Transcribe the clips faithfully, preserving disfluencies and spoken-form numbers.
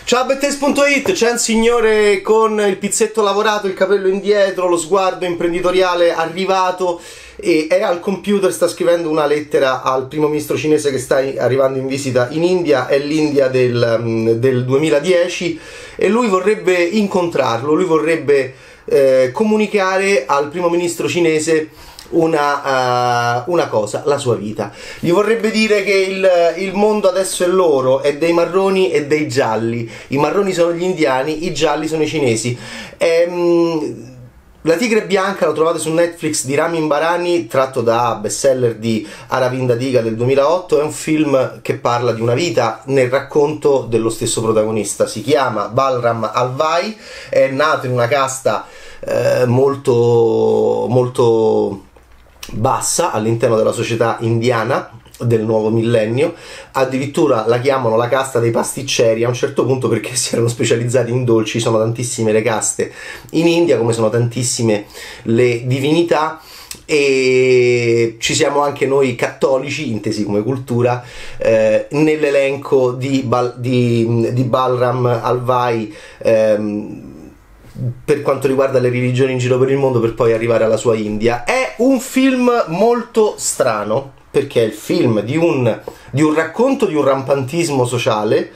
Ciao Bettes punto it, c'è un signore con il pizzetto lavorato, il capello indietro, lo sguardo imprenditoriale arrivato e è al computer, sta scrivendo una lettera al primo ministro cinese che sta arrivando in visita in India. È l'India del, del duemiladieci e lui vorrebbe incontrarlo, lui vorrebbe eh, comunicare al primo ministro cinese Una, uh, una cosa, la sua vita. Gli vorrebbe dire che il, il mondo adesso è loro, è dei marroni e dei gialli. I marroni sono gli indiani, i gialli sono i cinesi. Ehm, La tigre bianca lo trovate su Netflix di Ramin Bahrani, tratto da bestseller di Aravinda Diga del duemilaotto. È un film che parla di una vita nel racconto dello stesso protagonista. Si chiama Balram Alvai, è nato in una casta eh, molto molto bassa all'interno della società indiana del nuovo millennio. Addirittura la chiamano la casta dei pasticceri a un certo punto, perché si erano specializzati in dolci. Sono tantissime le caste in India, come sono tantissime le divinità, e ci siamo anche noi cattolici, intesi come cultura, eh, nell'elenco di, Bal di, di Balram Alvai, ehm, per quanto riguarda le religioni in giro per il mondo, per poi arrivare alla sua India. È un film molto strano, perché è il film di un, di un racconto di un rampantismo sociale,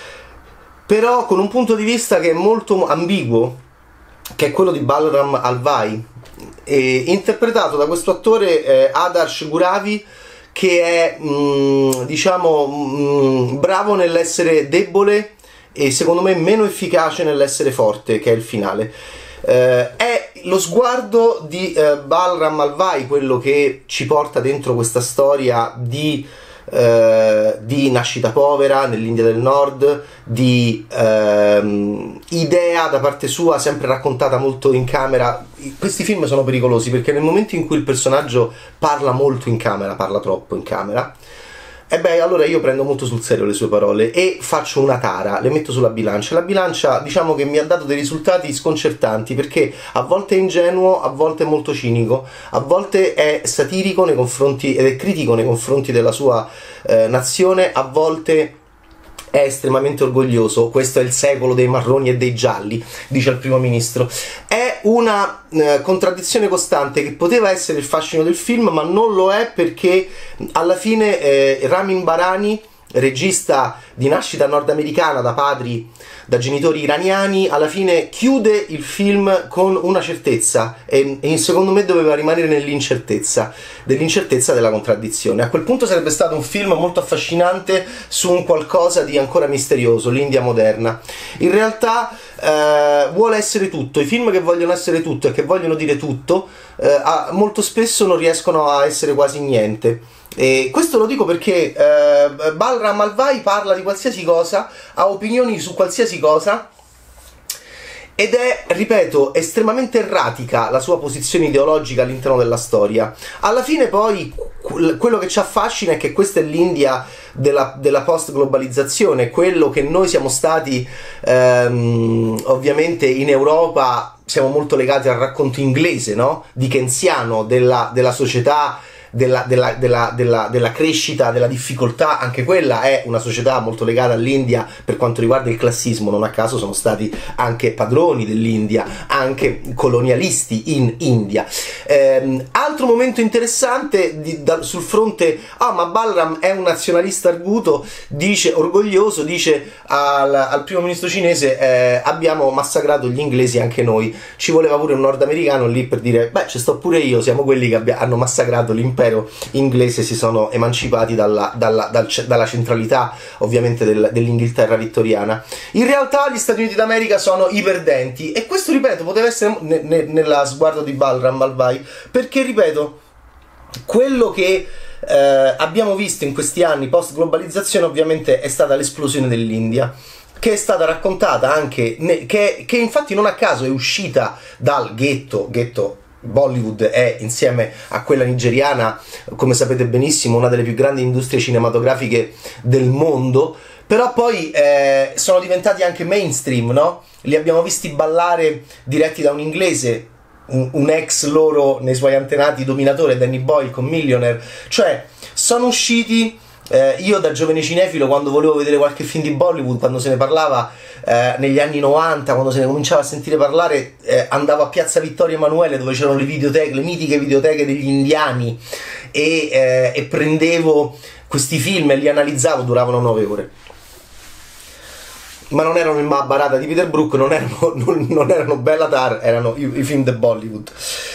però con un punto di vista che è molto ambiguo, che è quello di Balram Alvai, e interpretato da questo attore eh, Adarsh Guravi, che è mh, diciamo mh, bravo nell'essere debole e secondo me meno efficace nell'essere forte, che è il finale. Eh, è lo sguardo di eh, Balram Alvai quello che ci porta dentro questa storia di, eh, di nascita povera nell'India del Nord, di ehm, idea da parte sua sempre raccontata molto in camera. Questi film sono pericolosi perché nel momento in cui il personaggio parla molto in camera, parla troppo in camera, e beh, allora io prendo molto sul serio le sue parole e faccio una tara, le metto sulla bilancia. La bilancia, diciamo che mi ha dato dei risultati sconcertanti, perché a volte è ingenuo, a volte è molto cinico, a volte è satirico nei confronti ed è critico nei confronti della sua eh, nazione, a volte è estremamente orgoglioso. Questo è il secolo dei marroni e dei gialli, dice il primo ministro. È una eh, contraddizione costante che poteva essere il fascino del film, ma non lo è, perché alla fine eh, Ramin Bahrani, regista di nascita nordamericana da padri, da genitori iraniani, alla fine chiude il film con una certezza, e, e secondo me doveva rimanere nell'incertezza, dell'incertezza della contraddizione. A quel punto sarebbe stato un film molto affascinante su un qualcosa di ancora misterioso, l'India moderna. In realtà eh, vuole essere tutto. I film che vogliono essere tutto e che vogliono dire tutto eh, molto spesso non riescono a essere quasi niente. E questo lo dico perché eh, Balram Alvai parla di qualsiasi cosa, ha opinioni su qualsiasi cosa, ed è, ripeto, estremamente erratica la sua posizione ideologica all'interno della storia. Alla fine poi quello che ci affascina è che questa è l'India della, della post-globalizzazione, quello che noi siamo stati ehm, ovviamente in Europa, siamo molto legati al racconto inglese, no? Dickensiano della, della società, Della, della, della, della, della crescita, della difficoltà. Anche quella è una società molto legata all'India per quanto riguarda il classismo. Non a caso sono stati anche padroni dell'India, anche colonialisti in India. Ehm, altro momento interessante di, da, sul fronte, ah ma Balram è un nazionalista arguto, dice, orgoglioso, dice al, al primo ministro cinese eh, abbiamo massacrato gli inglesi anche noi. Ci voleva pure un nordamericano lì per dire beh, ci sto pure io, siamo quelli che abbia, hanno massacrato l'impero inglese, si sono emancipati dalla, dalla, dal, dalla centralità ovviamente del, dell'Inghilterra vittoriana. In realtà gli Stati Uniti d'America sono i perdenti, e questo, ripeto, poteva essere ne, ne, nella sguardo di Balram Alvai, perché, ripeto, quello che eh, abbiamo visto in questi anni post globalizzazione ovviamente è stata l'esplosione dell'India, che è stata raccontata anche, che, che infatti non a caso è uscita dal ghetto, ghetto Bollywood è, insieme a quella nigeriana, come sapete benissimo, una delle più grandi industrie cinematografiche del mondo, però poi eh, sono diventati anche mainstream, no? Li abbiamo visti ballare diretti da un inglese, un, un ex loro nei suoi antenati dominatore, Danny Boyle con Millionaire, cioè sono usciti Eh, io da giovane cinefilo, quando volevo vedere qualche film di Bollywood, quando se ne parlava eh, negli anni novanta, quando se ne cominciava a sentire parlare, eh, andavo a Piazza Vittorio Emanuele, dove c'erano le videoteche, le mitiche videoteche degli indiani, e, eh, e prendevo questi film e li analizzavo, duravano nove ore. Ma non erano il Mahabharata di Peter Brook, non erano, non, non erano Bellatar, erano i, i film di Bollywood.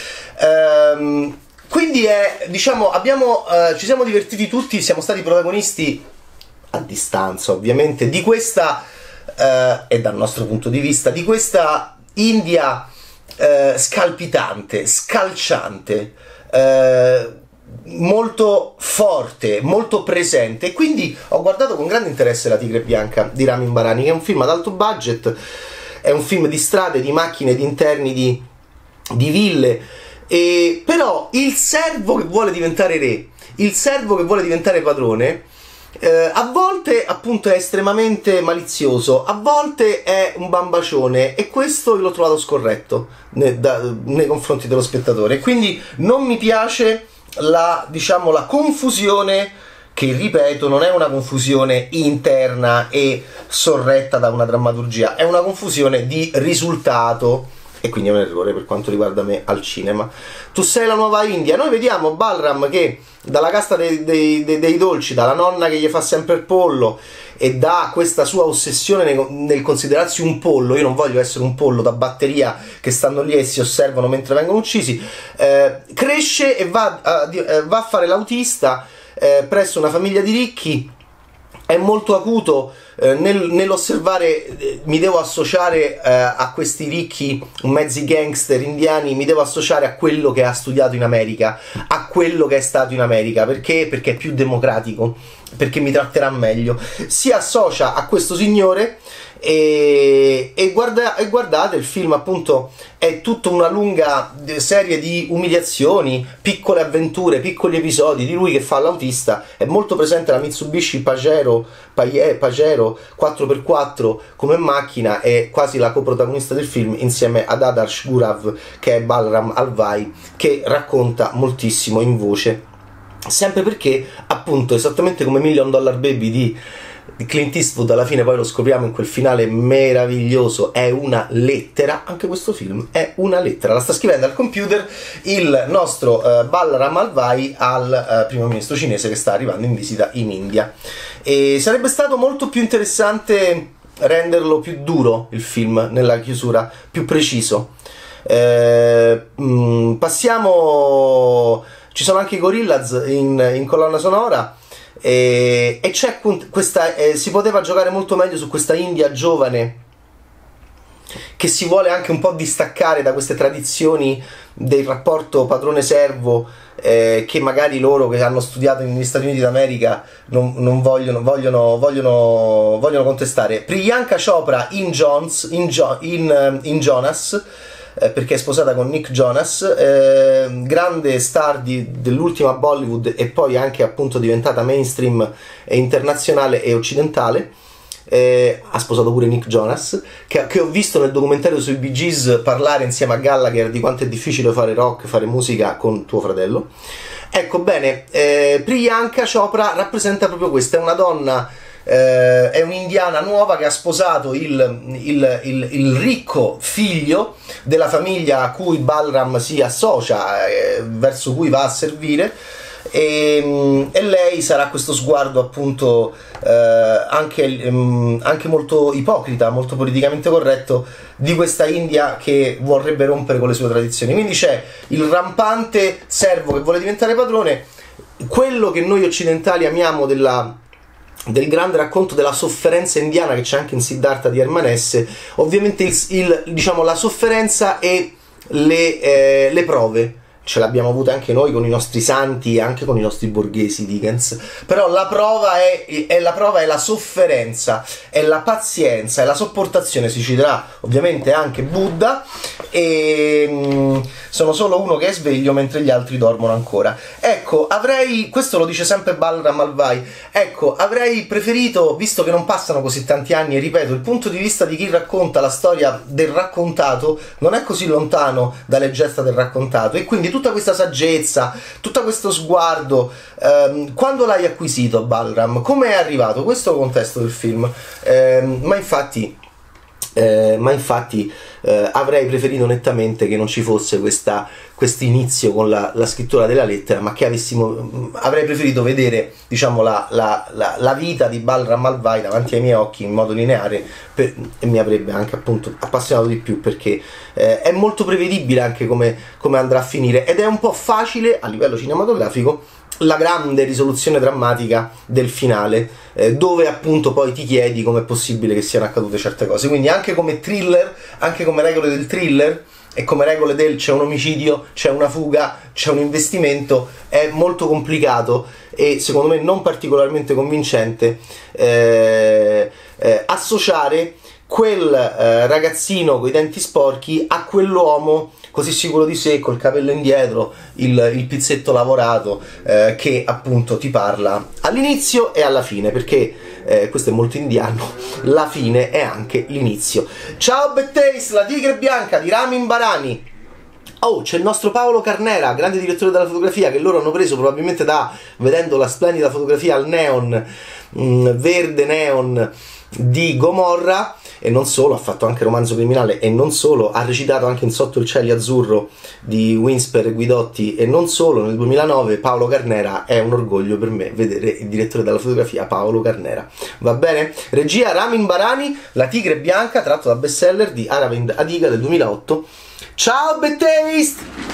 Ehm, quindi è, diciamo, abbiamo, eh, ci siamo divertiti tutti, siamo stati protagonisti a distanza ovviamente di questa, eh, e dal nostro punto di vista, di questa India eh, scalpitante, scalciante, eh, molto forte, molto presente, e quindi ho guardato con grande interesse La Tigre Bianca di Ramin Bahrani, che è un film ad alto budget, è un film di strade, di macchine, di interni, di, di ville, e però il servo che vuole diventare re, il servo che vuole diventare padrone, eh, a volte appunto è estremamente malizioso, a volte è un bambacione, e questo io l'ho trovato scorretto nei, da, nei confronti dello spettatore, quindi non mi piace la, diciamo, la confusione, che ripeto non è una confusione interna e sorretta da una drammaturgia, è una confusione di risultato, e quindi è un errore per quanto riguarda me al cinema. Tu sei la nuova India, noi vediamo Balram che dalla casta dei, dei, dei, dei dolci, dalla nonna che gli fa sempre il pollo, e da questa sua ossessione nel, nel considerarsi un pollo, io non voglio essere un pollo da batteria che stanno lì e si osservano mentre vengono uccisi, eh, cresce e va a, eh, va a fare l'autista eh, presso una famiglia di ricchi. È molto acuto eh, nel, nell'osservare, eh, mi devo associare eh, a questi ricchi mezzi gangster indiani, mi devo associare a quello che ha studiato in America, a quello che è stato in America, perché? Perché è più democratico, perché mi tratterà meglio. Si associa a questo signore e, e, guarda, e guardate, il film appunto è tutta una lunga serie di umiliazioni, piccole avventure, piccoli episodi di lui che fa l'autista. È molto presente la Mitsubishi Pajero, Pajero quattro per quattro come macchina, è quasi la coprotagonista del film insieme ad Adarsh Gurav, che è Balram Alvai, che racconta moltissimo in voce, sempre perché appunto, esattamente come Million Dollar Baby di di Clint Eastwood, alla fine poi lo scopriamo in quel finale meraviglioso, è una lettera. Anche questo film è una lettera, la sta scrivendo al computer il nostro uh, Balram Alvai al uh, primo ministro cinese che sta arrivando in visita in India. E sarebbe stato molto più interessante renderlo più duro il film nella chiusura, più preciso. Eh, mh, passiamo, ci sono anche i Gorillaz in, in colonna sonora. E, e c'è questa, eh, si poteva giocare molto meglio su questa India giovane che si vuole anche un po' distaccare da queste tradizioni del rapporto padrone-servo, eh, che magari loro che hanno studiato negli Stati Uniti d'America non, non vogliono, vogliono, vogliono, vogliono contestare. Priyanka Chopra in, Jones, in, jo, in, in Jonas, Eh, perché è sposata con Nick Jonas, eh, grande star dell'ultima Bollywood, e poi anche appunto diventata mainstream e internazionale e occidentale. Eh, ha sposato pure Nick Jonas, che, che ho visto nel documentario sui Bee Gees parlare insieme a Gallagher di quanto è difficile fare rock, fare musica con tuo fratello. Ecco, bene, eh, Priyanka Chopra rappresenta proprio questo, è una donna, eh, è un'indiana nuova che ha sposato il, il, il, il ricco figlio della famiglia a cui Balram si associa, eh, verso cui va a servire, e, e lei sarà questo sguardo appunto eh, anche, um, anche molto ipocrita, molto politicamente corretto di questa India che vorrebbe rompere con le sue tradizioni. Quindi c'è il rampante servo che vuole diventare padrone, quello che noi occidentali amiamo della del grande racconto della sofferenza indiana che c'è anche in Siddhartha di Hermanesse, ovviamente il, il, diciamo, la sofferenza e le, eh, le prove ce l'abbiamo avuta anche noi con i nostri santi e anche con i nostri borghesi Dickens, però la prova è, è la prova è la sofferenza, è la pazienza, è la sopportazione. Si citerà ovviamente anche Buddha, e mh, sono solo uno che è sveglio mentre gli altri dormono ancora. Ecco, avrei, questo lo dice sempre Balram Alvai, ecco, avrei preferito, visto che non passano così tanti anni, e ripeto, il punto di vista di chi racconta la storia del raccontato non è così lontano dalle gesta del raccontato, e quindi tutta questa saggezza, tutto questo sguardo, ehm, quando l'hai acquisito Balram? Come è arrivato? Questo è il contesto del film, ehm, ma infatti Eh, ma infatti eh, avrei preferito nettamente che non ci fosse questa questo inizio con la, la scrittura della lettera, ma che avessimo avrei preferito vedere, diciamo, la, la, la, la vita di Balram Malvai davanti ai miei occhi in modo lineare, per, e mi avrebbe anche appunto appassionato di più, perché eh, è molto prevedibile anche come, come andrà a finire, ed è un po' facile a livello cinematografico la grande risoluzione drammatica del finale, eh, dove appunto poi ti chiedi com'è possibile che siano accadute certe cose. Quindi anche come thriller, anche come regole del thriller e come regole del c'è un omicidio, c'è una fuga, c'è un investimento, è molto complicato e secondo me non particolarmente convincente eh, eh, associare quel eh, ragazzino coi denti sporchi a quell'uomo così sicuro di sé, col capello indietro, il, il pizzetto lavorato, eh, che appunto ti parla all'inizio e alla fine, perché eh, questo è molto indiano, la fine è anche l'inizio. Ciao Betteis, la tigre bianca di Ramin Barani. Oh, c'è il nostro Paolo Carnera, grande direttore della fotografia, che loro hanno preso probabilmente da, vedendo la splendida fotografia al neon, mh, verde neon di Gomorra, e non solo, ha fatto anche Romanzo criminale, e non solo, ha recitato anche in Sotto il cielo azzurro di Winsper e Guidotti, e non solo, nel duemilanove. Paolo Carnera è un orgoglio per me vedere il direttore della fotografia Paolo Carnera. Va bene? Regia Ramin Barani, La tigre bianca, tratto da bestseller di Aravind Adiga del duemilaotto. Ciao Betteist!